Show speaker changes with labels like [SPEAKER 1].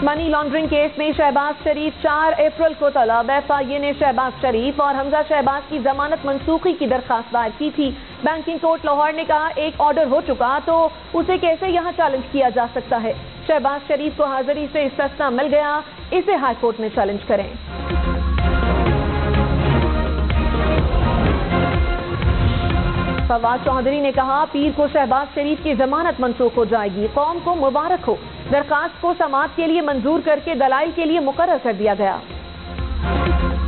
[SPEAKER 1] Money laundering case में शहबाज शरीफ 4 अप्रैल को तलब। FIA ने शहबाज शरीफ और हमजा शहबाज की जमानत मनसूखी की दरखास्त दायर की थी। बैंकिंग कोर्ट लाहौर ने कहा एक ऑर्डर हो चुका तो उसे कैसे यहां चैलेंज किया जा सकता है। शहबाज शरीफ को हाजिरी से इस्तिस्ना मिल गया, इसे हाई कोर्ट में चैलेंज करें। फवाद चौधरी ने कहा पीर को शहबाज शरीफ की जमानत मनसूख हो जाएगी, कौम को मुबारक हो। दरखास्त को समाअत के लिए मंजूर करके दलाइल के लिए मुकर्रर कर दिया गया।